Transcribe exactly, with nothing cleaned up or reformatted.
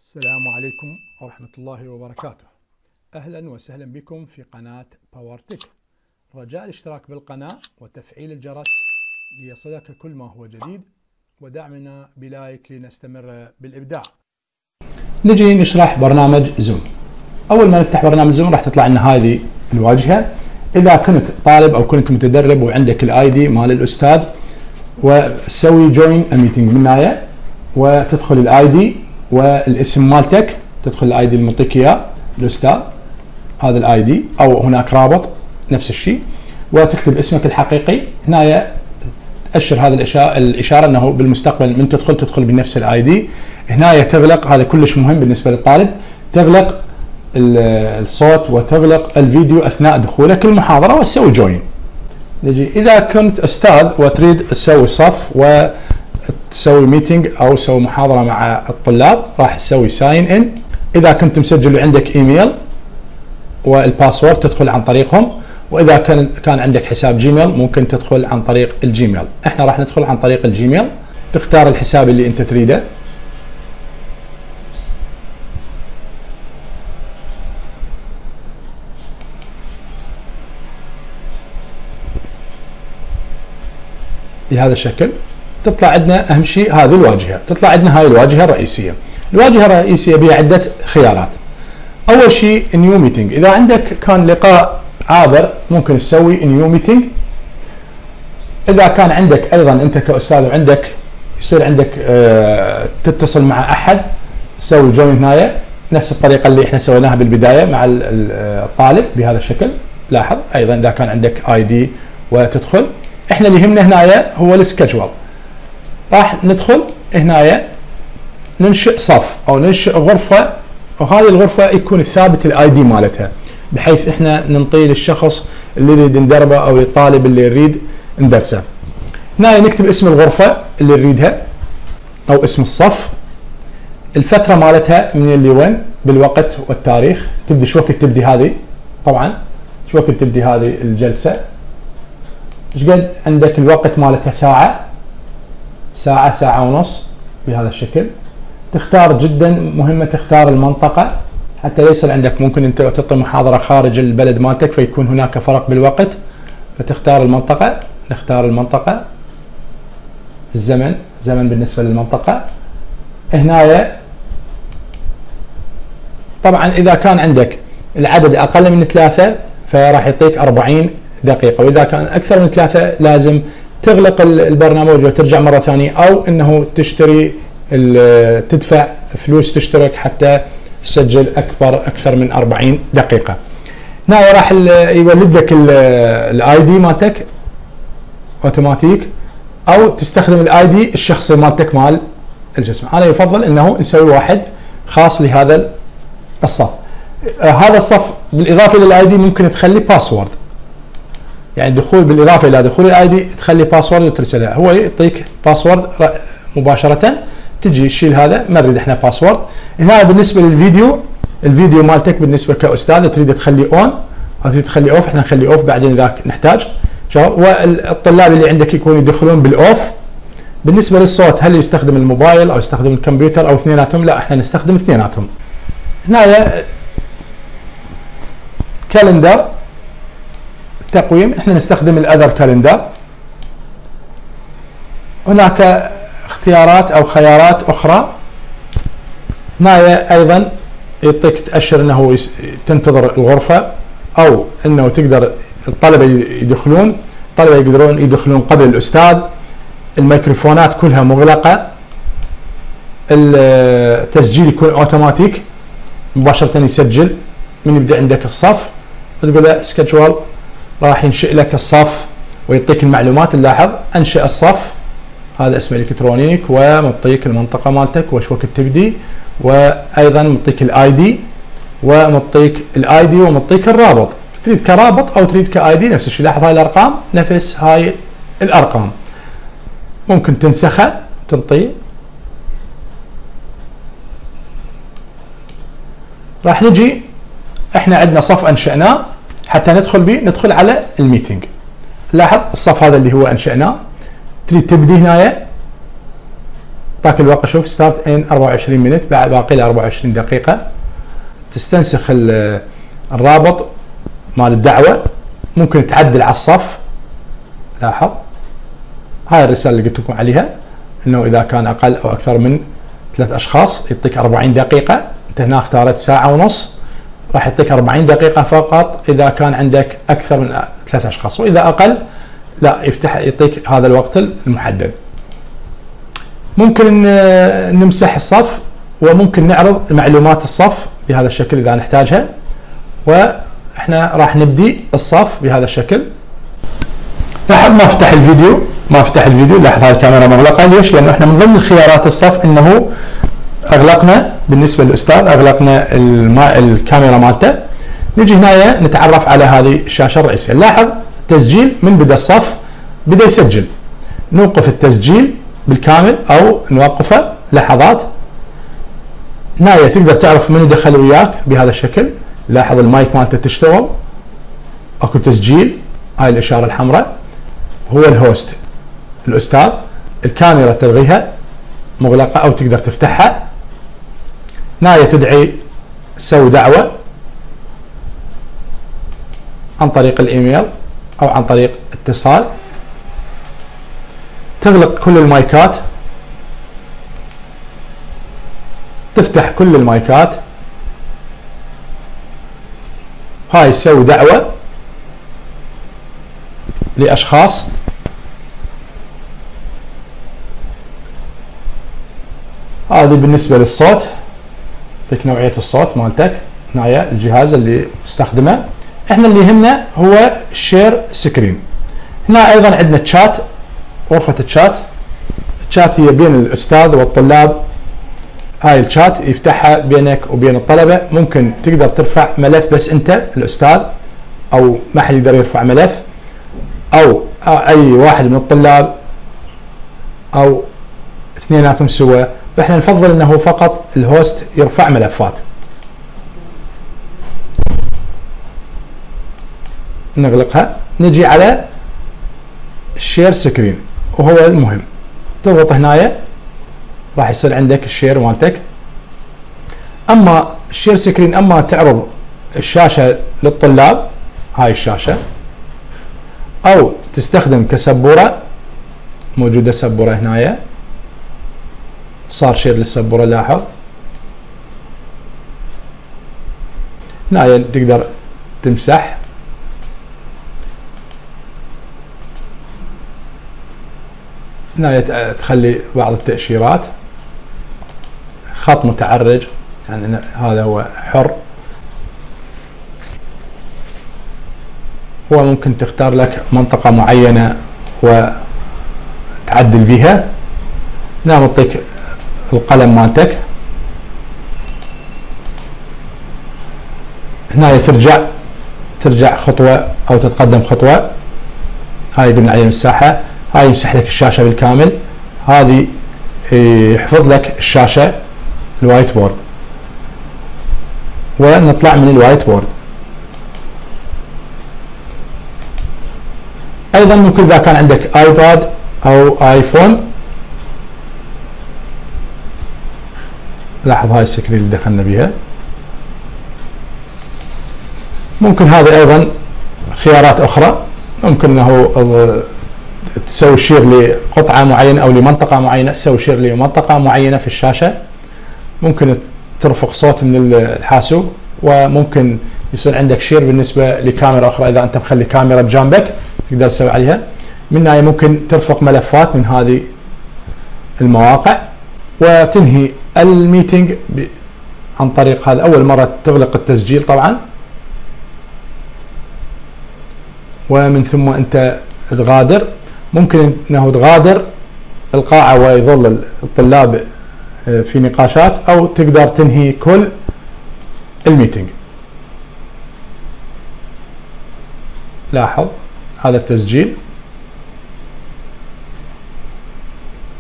السلام عليكم ورحمة الله وبركاته. أهلا وسهلا بكم في قناة باور تك. رجاء الاشتراك بالقناة وتفعيل الجرس ليصلك كل ما هو جديد، ودعمنا بلايك لنستمر بالإبداع. نجي نشرح برنامج زوم. أول ما نفتح برنامج زوم راح تطلع لنا هذه الواجهة. إذا كنت طالب أو كنت متدرب وعندك الاي دي مال الأستاذ وتسوي جوين الميتنج من هنا وتدخل الاي دي والاسم مالتك، تدخل الاي دي المعطيك اياه الاستاذ، هذا الاي دي او هناك رابط نفس الشيء، وتكتب اسمك الحقيقي. هنا تاشر هذا الاشاره انه بالمستقبل من تدخل تدخل بنفس الاي دي. هنا تغلق، هذا كلش مهم بالنسبه للطالب، تغلق الصوت وتغلق الفيديو اثناء دخولك المحاضره وتسوي جوين. نجي اذا كنت استاذ وتريد تسوي صف و تسوي ميتنج او تسوي محاضره مع الطلاب، راح تسوي ساين ان. اذا كنت مسجل وعندك ايميل والباسورد تدخل عن طريقهم، واذا كان كان عندك حساب جيميل ممكن تدخل عن طريق الجيميل. احنا راح ندخل عن طريق الجيميل. تختار الحساب اللي انت تريده. بهذا الشكل تطلع عندنا اهم شيء هذه الواجهه، تطلع عندنا هاي الواجهه الرئيسيه. الواجهه الرئيسيه بها عده خيارات. اول شيء نيو ميتنج، اذا عندك كان لقاء عابر ممكن تسوي نيو ميتنج. اذا كان عندك ايضا انت كاستاذ وعندك يصير عندك اه تتصل مع احد، تسوي جوين هنا نفس الطريقه اللي احنا سويناها بالبدايه مع الطالب بهذا الشكل. لاحظ ايضا اذا كان عندك اي دي وتدخل. احنا اللي يهمنا هنا هو السكجول. راح ندخل هنا ننشئ صف او ننشئ غرفه، وهذه الغرفه يكون الثابت الاي دي مالتها، بحيث احنا ننطيه للشخص اللي يريد ندربه او للطالب اللي يريد ندرسه. هنا نكتب اسم الغرفه اللي نريدها او اسم الصف، الفتره مالتها من اللي وين، بالوقت والتاريخ، تبدي شو وقت تبدي هذه، طبعا شو وقت تبدي هذه الجلسه، ايش قد عندك الوقت مالتها، ساعه ساعة ساعة ونص بهذا الشكل. تختار جدا مهمة تختار المنطقة حتى لا يصير عندك ممكن انت تعطي محاضرة خارج البلد مالتك فيكون هناك فرق بالوقت، فتختار المنطقة. نختار المنطقة. الزمن، زمن بالنسبة للمنطقة. هنا طبعا اذا كان عندك العدد اقل من ثلاثة فراح يعطيك أربعين دقيقة، واذا كان اكثر من ثلاثة لازم تغلق البرنامج وترجع مرة ثانية، او انه تشتري تدفع فلوس تشترك حتى تسجل اكبر اكثر من أربعين دقيقة. هنا راح يولد لك الاي دي مالتك اوتوماتيك، او تستخدم الاي دي الشخصي مالتك مال الجسم. انا يفضل انه نسوي واحد خاص لهذا الصف. آه هذا الصف بالاضافة للاي دي ممكن تخلي باسورد، يعني الدخول بالاضافه الى دخول الاي دي تخلي باسورد وترسلها، هو يعطيك باسورد مباشره، تجي تشيل هذا، ما نريد احنا باسورد. هنا بالنسبه للفيديو، الفيديو مالتك بالنسبه كاستاذ تريد تخلي اون او تريد تخلي اوف، احنا نخلي اوف بعدين اذا نحتاج. والطلاب اللي عندك يكونوا يدخلون بالاوف. بالنسبه للصوت هل يستخدم الموبايل او يستخدم الكمبيوتر او اثنيناتهم؟ لا، احنا نستخدم اثنيناتهم. هنا كالندر تقويم، احنا نستخدم الاذر كالندر. هناك اختيارات او خيارات اخرى. هنا ايضا يعطيك تاشر انه تنتظر الغرفه، او انه تقدر الطلبه يدخلون، الطلبه يقدرون يدخلون قبل الاستاذ. الميكروفونات كلها مغلقه. التسجيل يكون اوتوماتيك، مباشره يسجل من يبدا عندك الصف وتقول له سكجول، راح ينشئ لك الصف ويعطيك المعلومات. نلاحظ انشئ الصف، هذا اسمه الكترونيك، ومعطيك المنطقه مالتك وش وقت تبدي، وايضا معطيك الاي دي ومعطيك الاي دي ومعطيك الرابط، تريد كرابط او تريد كاي دي نفس الشيء. لاحظ هاي الارقام نفس هاي الارقام، ممكن تنسخها تنطيه. راح نجي احنا عندنا صف انشأناه حتى ندخل به، ندخل على الميتنج. لاحظ الصف هذا اللي هو انشأناه، تريد تبدي هنا اعطاك الوقت. شوف ستارت ان أربعة وعشرين مينت، بعد باقي له أربعة وعشرين دقيقة. تستنسخ الرابط مال الدعوة، ممكن تعدل على الصف. لاحظ هاي الرسالة اللي قلت لكم عليها، انه اذا كان اقل او اكثر من ثلاث اشخاص يعطيك أربعين دقيقة. انت هنا اختارت ساعة ونص، راح يعطيك أربعين دقيقة فقط اذا كان عندك اكثر من ثلاث اشخاص، واذا اقل لا يفتح يعطيك هذا الوقت المحدد. ممكن نمسح الصف، وممكن نعرض معلومات الصف بهذا الشكل اذا نحتاجها. واحنا راح نبدي الصف بهذا الشكل. لاحظ ما فتح الفيديو، ما فتح الفيديو. لاحظ هاي الكاميرا مغلقه. ليش؟ لانه احنا من ضمن الخيارات الصف انه اغلقنا بالنسبه للاستاذ، اغلقنا الكاميرا مالته. نجي هنا نتعرف على هذه الشاشه الرئيسيه. لاحظ تسجيل من بدا الصف بدا يسجل. نوقف التسجيل بالكامل او نوقفه لحظات. هنا تقدر تعرف منو دخل وياك بهذا الشكل. لاحظ المايك مالته تشتغل، اكو تسجيل. هاي الاشاره الحمراء هو الهوست الاستاذ. الكاميرا تلغيها مغلقه او تقدر تفتحها. هنا تدعي سوي دعوه عن طريق الايميل او عن طريق اتصال. تغلق كل المايكات، تفتح كل المايكات. هاي تسوي دعوة لأشخاص. هذه بالنسبة للصوت، تك نوعية الصوت مالتك. هنا الجهاز اللي استخدمه. احنا اللي يهمنا هو شير سكرين. هنا ايضا عندنا تشات، غرفة التشات. التشات هي بين الأستاذ والطلاب. هاي الشات يفتحها بينك وبين الطلبة. ممكن تقدر ترفع ملف بس انت الأستاذ، او ما حد يقدر يرفع ملف، او اي واحد من الطلاب، او اثنيناتهم سوا. فاحنا نفضل انه فقط الهوست يرفع ملفات. نغلقها. نجي على الشير سكرين، وهو المهم. تضغط هنا راح يصير عندك الشير مالتك. اما الشير سكرين، اما تعرض الشاشة للطلاب، هاي الشاشة، او تستخدم كسبورة. موجودة سبورة هنا، صار شير للسبورة. لاحظ هنا تقدر تمسح. هنا تخلي بعض التأشيرات. خط متعرج، يعني هذا هو حر. وممكن تختار لك منطقة معينة وتعدل بها. هنا نعطيك القلم مالتك. هنا ترجع ترجع خطوة او تتقدم خطوة. هاي قلنا عليه مساحة. هاي يمسح لك الشاشة بالكامل. هذه يحفظ لك الشاشة الوايت بورد. ونطلع من الوايت بورد. ايضا ممكن اذا كان عندك ايباد او ايفون. لاحظ هاي السكرين اللي دخلنا بها. ممكن هذا ايضا خيارات اخرى. ممكن انه تسوي شير لقطعة معينة او لمنطقة معينة، تسوي شير لمنطقة معينة في الشاشة. ممكن ترفق صوت من الحاسوب، وممكن يصير عندك شير بالنسبة لكاميرا اخرى. اذا انت مخلي كاميرا بجانبك تقدر تسوي عليها. من هنا ممكن ترفق ملفات من هذه المواقع، وتنهي الميتنج عن طريق هذا. اول مرة تغلق التسجيل طبعا، ومن ثم انت تغادر. ممكن انه تغادر القاعة ويظل الطلاب في نقاشات، او تقدر تنهي كل الميتنج. لاحظ هذا التسجيل.